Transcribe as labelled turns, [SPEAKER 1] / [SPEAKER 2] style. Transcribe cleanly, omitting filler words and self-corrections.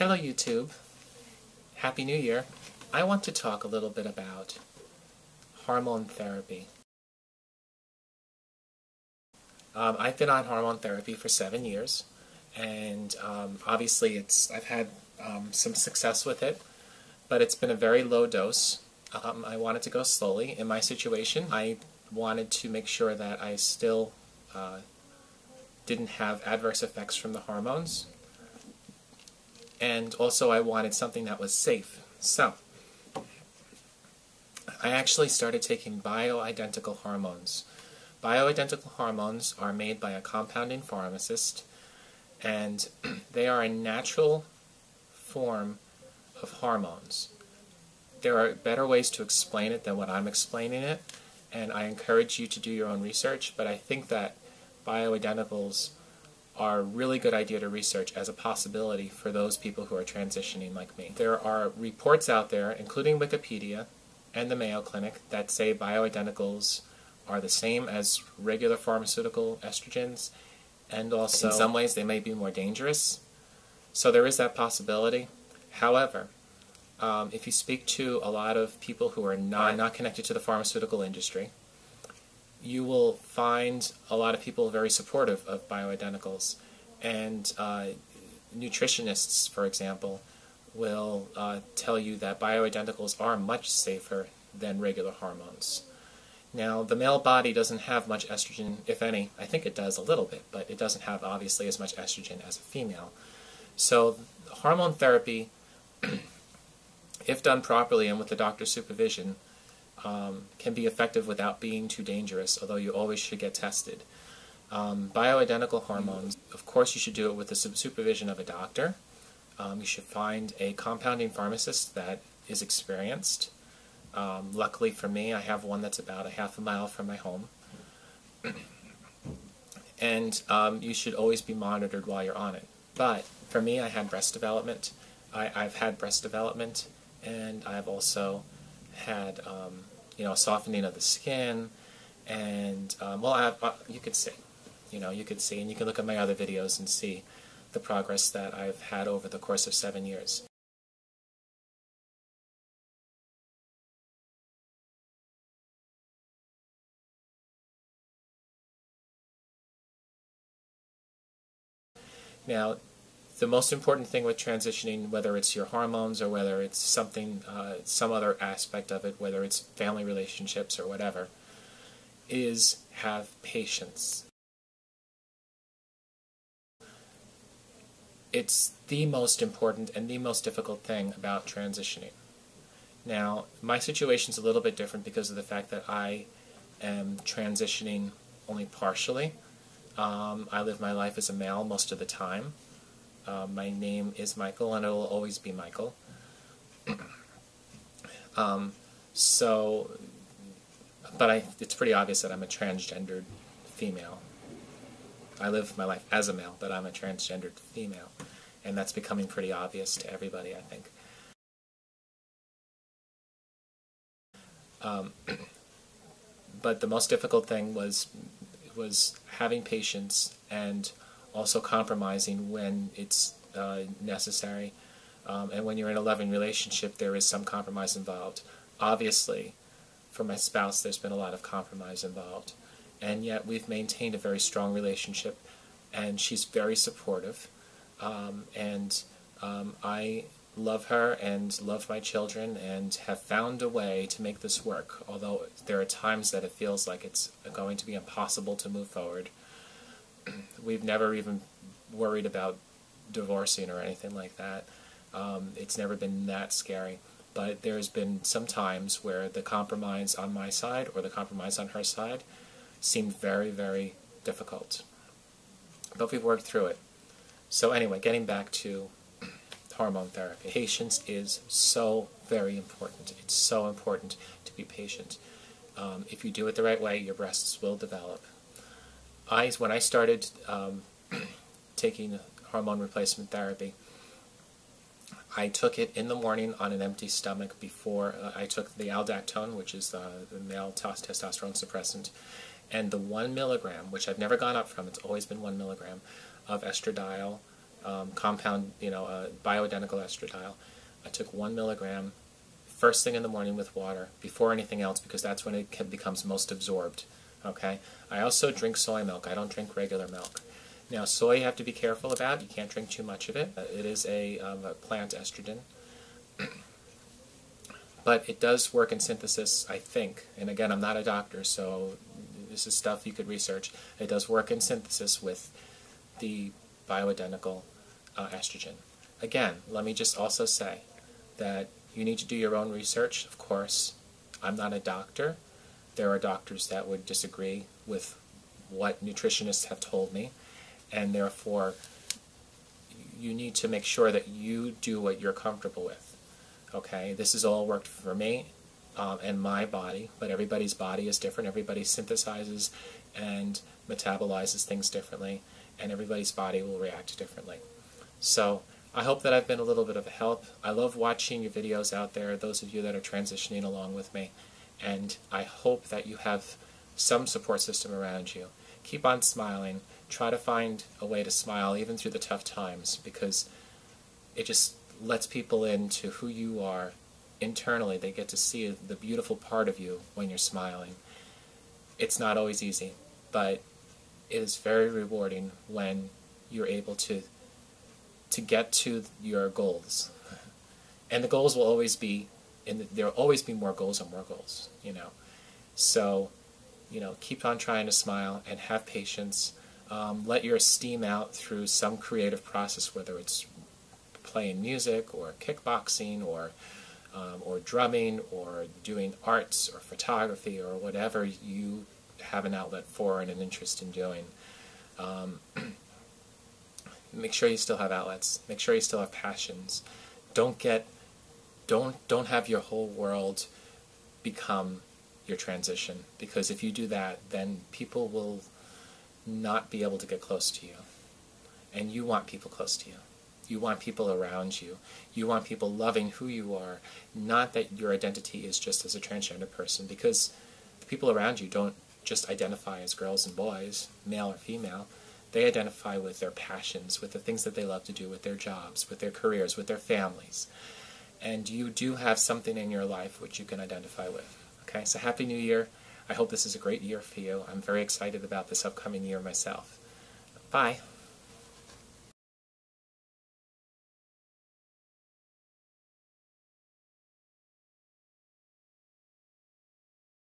[SPEAKER 1] Hello YouTube. Happy New Year. I want to talk a little bit about hormone therapy. I've been on hormone therapy for 7 years, and obviously I've had some success with it, but it's been a very low dose. I wanted to go slowly. In my situation, I wanted to make sure that I still didn't have adverse effects from the hormones, and also I wanted something that was safe. So I actually started taking bioidentical hormones. Bioidentical hormones are made by a compounding pharmacist, and they are a natural form of hormones. There are better ways to explain it than what I'm explaining it, and I encourage you to do your own research, but I think that bioidenticals are a really good idea to research as a possibility for those people who are transitioning like me. There are reports out there, including Wikipedia and the Mayo Clinic, that say bioidenticals are the same as regular pharmaceutical estrogens, and also in some ways they may be more dangerous. So there is that possibility. However, if you speak to a lot of people who are not connected to the pharmaceutical industry, you will find a lot of people very supportive of bioidenticals, and nutritionists, for example, will tell you that bioidenticals are much safer than regular hormones. Now, the male body doesn't have much estrogen, if any. I think it does a little bit, but it doesn't have, obviously, as much estrogen as a female. So hormone therapy, if done properly and with the doctor's supervision, can be effective without being too dangerous, although you always should get tested. Bioidentical hormones, of course you should do it with the supervision of a doctor. You should find a compounding pharmacist that is experienced. Luckily for me, I have one that's about a half a mile from my home. And you should always be monitored while you're on it. But for me, I had breast development. I've had breast development, and I've also had a softening of the skin, and you could see, and you can look at my other videos and see the progress that I've had over the course of 7 years. Now, the most important thing with transitioning, whether it's your hormones or whether it's something, some other aspect of it, whether it's family relationships or whatever, is have patience. It's the most important and the most difficult thing about transitioning. Now, my situation's a little bit different because of the fact that I am transitioning only partially. I live my life as a male most of the time. My name is Michael, and it will always be Michael. It's pretty obvious that I'm a transgendered female. I live my life as a male, but I'm a transgendered female, and that's becoming pretty obvious to everybody, I think. But the most difficult thing was having patience and also compromising when it's necessary. And when you're in a loving relationship, there is some compromise involved. Obviously, for my spouse, there's been a lot of compromise involved. And yet we've maintained a very strong relationship, and she's very supportive. I love her and love my children and have found a way to make this work, although there are times that it feels like it's going to be impossible to move forward. We've never even worried about divorcing or anything like that. It's never been that scary. But there's been some times where the compromise on my side or the compromise on her side seemed very, very difficult. But we've worked through it. So anyway, getting back to hormone therapy. Patience is so very important. It's so important to be patient. If you do it the right way, your breasts will develop. When I started taking hormone replacement therapy, I took it in the morning on an empty stomach before I took the aldactone, which is the male testosterone suppressant, and the 1 milligram, which I've never gone up from, it's always been 1 milligram, of estradiol compound, bioidentical estradiol. I took 1 milligram first thing in the morning with water before anything else because that's when it becomes most absorbed. Okay. I also drink soy milk. I don't drink regular milk. Now, soy you have to be careful about. You can't drink too much of it. It is a plant estrogen. But it does work in synthesis, I think. And again, I'm not a doctor, so this is stuff you could research. It does work in synthesis with the bioidentical estrogen. Again, let me just also say that you need to do your own research, of course. I'm not a doctor. There are doctors that would disagree with what nutritionists have told me, and therefore you need to make sure that you do what you're comfortable with. Okay, this has all worked for me and my body, but everybody's body is different. Everybody synthesizes and metabolizes things differently, and everybody's body will react differently. So I hope that I've been a little bit of a help. I love watching your videos out there, those of you that are transitioning along with me, and I hope that you have some support system around you. Keep on smiling. Try to find a way to smile even through the tough times, because it just lets people into who you are internally. They get to see the beautiful part of you when you're smiling. It's not always easy, but it is very rewarding when you're able to get to your goals. And the goals will always be, there will always be more goals and more goals, So, keep on trying to smile and have patience. Let your steam out through some creative process, whether it's playing music or kickboxing or drumming or doing arts or photography or whatever you have an outlet for and an interest in doing. Make sure you still have outlets. Make sure you still have passions. Don't have your whole world become your transition, because if you do that, then people will not be able to get close to you. And you want people close to you. You want people around you. You want people loving who you are, not that your identity is just as a transgender person, because the people around you don't just identify as girls and boys, male or female. They identify with their passions, with the things that they love to do, with their jobs, with their careers, with their families. And you do have something in your life which you can identify with. Okay, so Happy New Year. I hope this is a great year for you. I'm very excited about this upcoming year myself. Bye.